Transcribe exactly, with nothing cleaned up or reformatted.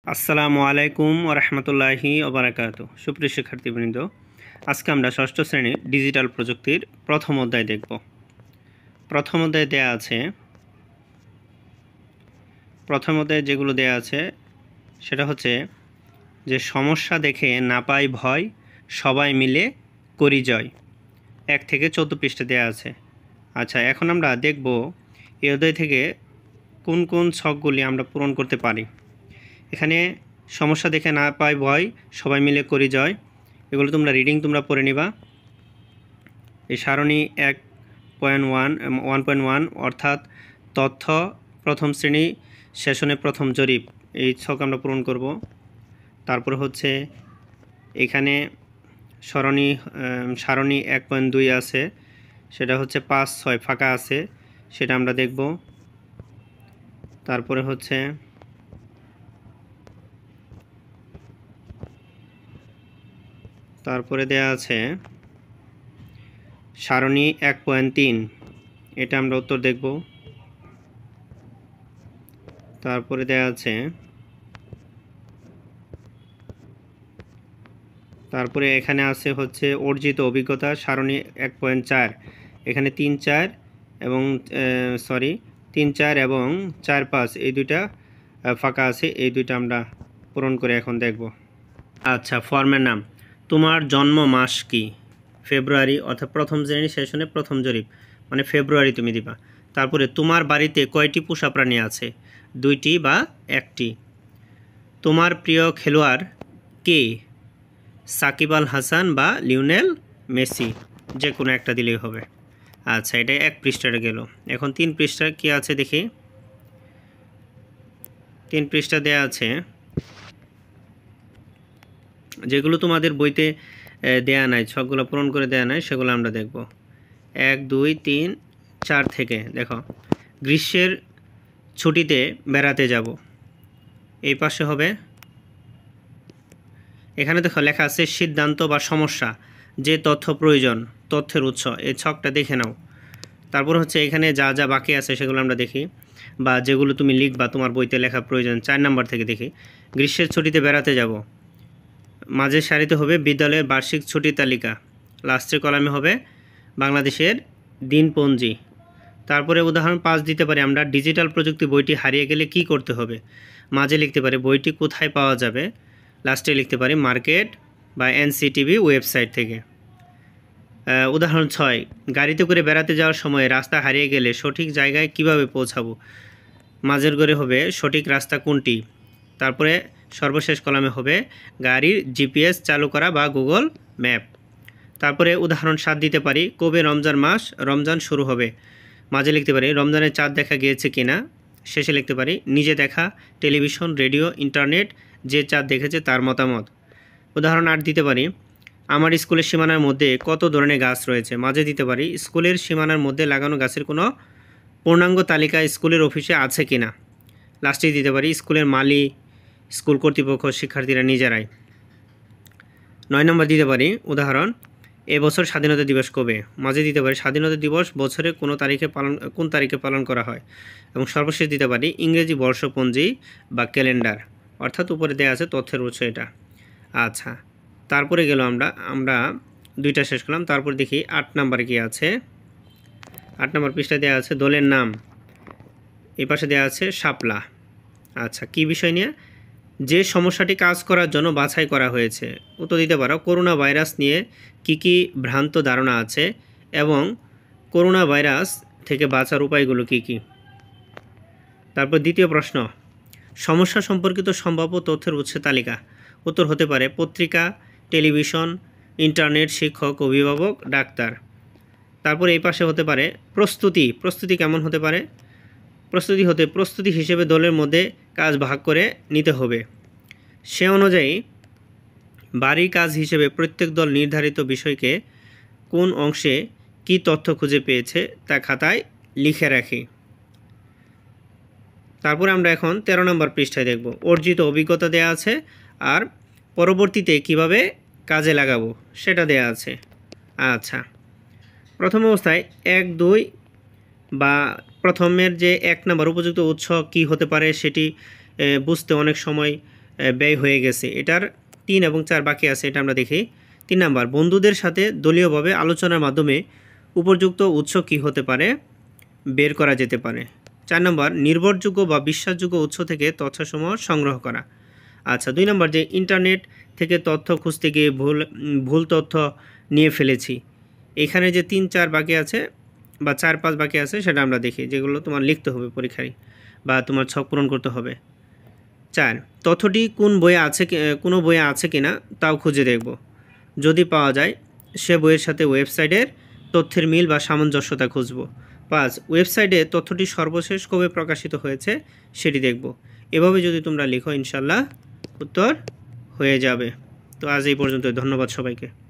আসসালামু আলাইকুম ওয়া রাহমাতুল্লাহি ওয়া বারাকাতুহু। সুপ্রিয় শিক্ষার্থীবৃন্দ, আজকে আমরা ষষ্ঠ শ্রেণীর ডিজিটাল প্রযুক্তির প্রথম অধ্যায় দেখব। প্রথম অধ্যায়ে দেয়া আছে প্রথম অধ্যায়ে যেগুলো দেয়া আছে সেটা হচ্ছে যে সমস্যা দেখে না পাই ভয়, সবাই মিলে করি জয়। এক থেকে চোদ্দ পৃষ্ঠা দেয়া আছে। আচ্ছা, এখন আমরা দেখব এই অধ্যায় থেকে কোন কোন ছকগুলি আমরা পূরণ করতে পারি। এখানে সমস্যা দেখে না পাই ভয়, সবাই মিলে করি জয়, এগুলো তোমরা রিডিং তোমরা পড়ে নিবা। এই সারণী এক point one one point one অর্থাৎ তথ্য প্রথম শ্রেণী সেশনে প্রথম জরিপ, এই ছক আমরা পূরণ করব। তারপর হচ্ছে এখানে সরণী সারণী এক পয়েন্ট দুই আছে, সেটা হচ্ছে পাঁচ ছয় ফাঁকা আছে, সেটা আমরা দেখব। তারপরে হচ্ছে তারপরে দেয়া আছে সারণী এক পয়েন্ট তিন, এটা আমরা উত্তর দেখব। তারপরে দেয়া আছে তারপরে এখানে আছে হচ্ছে অর্জিত অভিজ্ঞতা সারণী এক পয়েন্ট চার, এখানে তিন চার এবং সরি তিন চার এবং চার পাঁচ এই দুইটা ফাঁকা আছে, এই দুইটা আমরা পূরণ করে এখন দেখব। আচ্ছা, ফর্মের নাম, তোমার জন্ম মাস কি? ফেব্রুয়ারি, অর্থাৎ প্রথম শ্রেণী সেশনে প্রথম জরিপ মানে ফেব্রুয়ারি তুমি দিবা। তারপরে তোমার বাড়িতে কয়টি পোষা প্রাণী আছে? দুইটি বা একটি। তোমার প্রিয় খেলোয়াড় কে? সাকিব আল হাসান বা লিওনেল মেসি, যে কোনো একটা দিলেই হবে। আচ্ছা, এটা এক পৃষ্ঠাটা গেল। এখন তিন পৃষ্ঠা কি আছে দেখি। তিন পৃষ্ঠা দেয়া আছে যেগুলো তোমাদের বইতে দেয়া নাই, ছকগুলো পূরণ করে দেয়া নাই, সেগুলো আমরা দেখব। এক দুই তিন চার থেকে দেখো, গ্রীষ্মের ছুটিতে বেড়াতে যাব, এই পাশে হবে। এখানে দেখো লেখা আছে সিদ্ধান্ত বা সমস্যা, যে তথ্য প্রয়োজন, তথ্যের উৎস, এই ছকটা দেখে নাও। তারপর হচ্ছে এখানে যা যা বাকি আছে সেগুলো আমরা দেখি, বা যেগুলো তুমি লিখবা তোমার বইতে লেখা প্রয়োজন। চার নাম্বার থেকে দেখি, গ্রীষ্মের ছুটিতে বেড়াতে যাব, মাঝের সারিতে হবে বিদ্যালয়ের বার্ষিক ছুটির তালিকা, লাস্টের কলামে হবে বাংলাদেশের দিনপঞ্জি। তারপরে উদাহরণ পাঁচ দিতে পারি আমরা, ডিজিটাল প্রযুক্তি বইটি হারিয়ে গেলে কি করতে হবে, মাঝে লিখতে পারি বইটি কোথায় পাওয়া যাবে, লাস্টে লিখতে পারি মার্কেট বা এনসিটিভি ওয়েবসাইট থেকে। উদাহরণ ছয়, গাড়িতে করে বেড়াতে যাওয়ার সময় রাস্তা হারিয়ে গেলে সঠিক জায়গায় কিভাবে পৌঁছাবো, মাঝের ঘরে হবে সঠিক রাস্তা কোনটি। তারপরে সর্বশেষ কলামে হবে গাড়ির জিপিএস চালু করা বা গুগল ম্যাপ। তারপরে উদাহরণ সাত দিতে পারি, কবে রমজান মাস রমজান শুরু হবে, মাঝে লিখতে পারি রমজানের চাঁদ দেখা গিয়েছে কিনা, শেষে লিখতে পারি নিজে দেখা, টেলিভিশন, রেডিও, ইন্টারনেট, যে চাঁদ দেখেছে তার মতামত। উদাহরণ আট দিতে পারি, আমার স্কুলের সীমানার মধ্যে কত ধরনের গাছ রয়েছে, মাঝে দিতে পারি স্কুলের সীমানার মধ্যে লাগানো গাছের কোনো পূর্ণাঙ্গ তালিকা স্কুলের অফিসে আছে কিনা, লাস্টে দিতে পারি স্কুলের মালি, স্কুল কর্তৃপক্ষ, শিক্ষার্থীরা নিজেরাই। নয় নম্বর দিতে পারি উদাহরণ, এবছর স্বাধীনতা দিবস কবে, মাঝে দিতে পারি স্বাধীনতা দিবস বছরে কোনো তারিখে পালন কোন তারিখে পালন করা হয়, এবং সর্বশেষ দিতে পারি ইংরেজি বর্ষপঞ্জি বা ক্যালেন্ডার, অর্থাৎ উপরে দেওয়া আছে তথ্যের উৎস এটা। আচ্ছা, তারপরে গেল আমরা আমরা দুইটা শেষ করলাম। তারপর দেখি আট নাম্বার কি আছে। আট নম্বর পৃষ্ঠা দেওয়া আছে দলের নাম, এই পাশে দেওয়া আছে শাপলা। আচ্ছা, কি বিষয় নিয়ে? যে সমস্যাটি কাজ করার জন্য বাছাই করা হয়েছে। উত্তর দিতে পারো করোনা ভাইরাস নিয়ে কি কি ভ্রান্ত ধারণা আছে এবং করোনা ভাইরাস থেকে বাঁচার উপায়গুলো কি কি। তারপর দ্বিতীয় প্রশ্ন, সমস্যা সম্পর্কিত সম্ভাব্য তথ্যের উৎসের তালিকা। উত্তর হতে পারে পত্রিকা, টেলিভিশন, ইন্টারনেট, শিক্ষক, অভিভাবক, ডাক্তার। তারপর এই পাশে হতে পারে প্রস্তুতি। প্রস্তুতি কেমন হতে পারে? প্রস্তুতি হতে প্রস্তুতি হিসেবে দলের মধ্যে কাজ ভাগ করে নিতে হবে। সে অনুযায়ী বাড়ির কাজ হিসেবে প্রত্যেক দল নির্ধারিত বিষয়কে কোন অংশে কি তথ্য খুঁজে পেয়েছে তা খাতায় লিখে রাখি। তারপর আমরা এখন তেরো নম্বর পৃষ্ঠায় দেখব, অর্জিত অভিজ্ঞতা দেয়া আছে আর পরবর্তীতে কিভাবে কাজে লাগাবো সেটা দেয়া আছে। আচ্ছা, প্রথম অবস্থায় এক দুই বা প্রথমের যে এক নম্বর উপযুক্ত উৎস কি হতে পারে সেটি বুঝতে অনেক সময় ব্যয় হয়ে গেছে। এটার তিন এবং চার বাকি আছে, এটা আমরা দেখি। তিন নাম্বার, বন্ধুদের সাথে দলীয়ভাবে আলোচনার মাধ্যমে উপযুক্ত উৎস কী হতে পারে বের করা যেতে পারে। চার নম্বর, নির্ভরযোগ্য বা বিশ্বাসযোগ্য উৎস থেকে তথ্যসমূহ সংগ্রহ করা। আচ্ছা, দুই নম্বর, যে ইন্টারনেট থেকে তথ্য খুঁজতে গিয়ে ভুল ভুল তথ্য নিয়ে ফেলেছি। এখানে যে তিন চার বাকি আছে বা চার পাঁচ বাকি আছে সেটা আমরা দেখি, যেগুলো তোমার লিখতে হবে পরীক্ষায় বা তোমার ছক পূরণ করতে হবে। চার, তথ্যটি কোন বইয়ে আছে কোনো বইয়ে আছে কিনা তাও খুঁজে দেখব। যদি পাওয়া যায় সে বইয়ের সাথে ওয়েবসাইটের তথ্যের মিল বা সামঞ্জস্যতা খুঁজব। পাঁচ, ওয়েবসাইটে তথ্যটি সর্বশেষ কবে প্রকাশিত হয়েছে সেটি দেখব। এভাবে যদি তোমরা লিখো ইনশাল্লাহ উত্তর হয়ে যাবে। তো আজ এই পর্যন্ত, ধন্যবাদ সবাইকে।